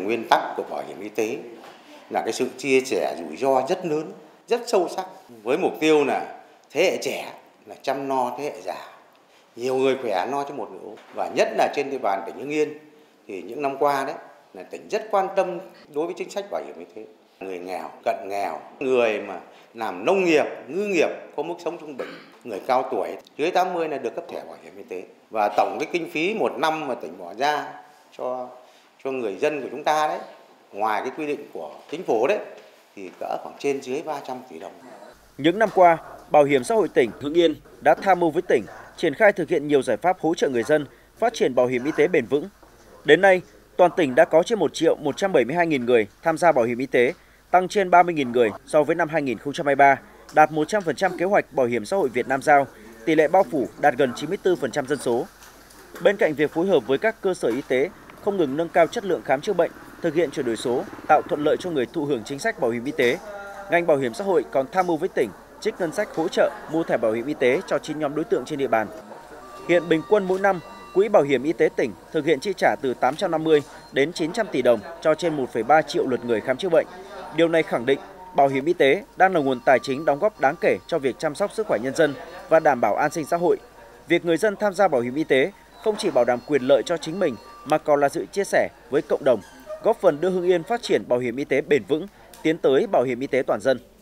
nguyên tắc của bảo hiểm y tế là cái sự chia sẻ rủi ro rất lớn, rất sâu sắc, với mục tiêu là thế hệ trẻ là chăm lo thế hệ già, nhiều người khỏe lo cho một người ốm. Và nhất là trên địa bàn tỉnh Hưng Yên thì những năm qua đấy là tỉnh rất quan tâm đối với chính sách bảo hiểm y tế. Người nghèo, cận nghèo, người mà làm nông nghiệp, ngư nghiệp có mức sống trung bình, người cao tuổi dưới 80 là được cấp thẻ bảo hiểm y tế. Và tổng cái kinh phí một năm mà tỉnh bỏ ra cho người dân của chúng ta đấy, ngoài cái quy định của chính phủ đấy, thì cỡ khoảng trên dưới 300 tỷ đồng. Những năm qua, Bảo hiểm xã hội tỉnh Hưng Yên đã tham mưu với tỉnh triển khai thực hiện nhiều giải pháp hỗ trợ người dân phát triển bảo hiểm y tế bền vững. Đến nay, toàn tỉnh đã có trên 1.172.000 người tham gia bảo hiểm y tế, tăng trên 30.000 người so với năm 2023, đạt 100% kế hoạch Bảo hiểm xã hội Việt Nam giao, tỷ lệ bao phủ đạt gần 94% dân số. Bên cạnh việc phối hợp với các cơ sở y tế không ngừng nâng cao chất lượng khám chữa bệnh, thực hiện chuyển đổi số, tạo thuận lợi cho người thụ hưởng chính sách bảo hiểm y tế, ngành bảo hiểm xã hội còn tham mưu với tỉnh trích ngân sách hỗ trợ mua thẻ bảo hiểm y tế cho 9 nhóm đối tượng trên địa bàn. Hiện bình quân mỗi năm, Quỹ Bảo hiểm y tế tỉnh thực hiện chi trả từ 850 đến 900 tỷ đồng cho trên 1,3 triệu lượt người khám chữa bệnh. Điều này khẳng định bảo hiểm y tế đang là nguồn tài chính đóng góp đáng kể cho việc chăm sóc sức khỏe nhân dân và đảm bảo an sinh xã hội. Việc người dân tham gia bảo hiểm y tế không chỉ bảo đảm quyền lợi cho chính mình mà còn là sự chia sẻ với cộng đồng, góp phần đưa Hưng Yên phát triển bảo hiểm y tế bền vững, tiến tới bảo hiểm y tế toàn dân.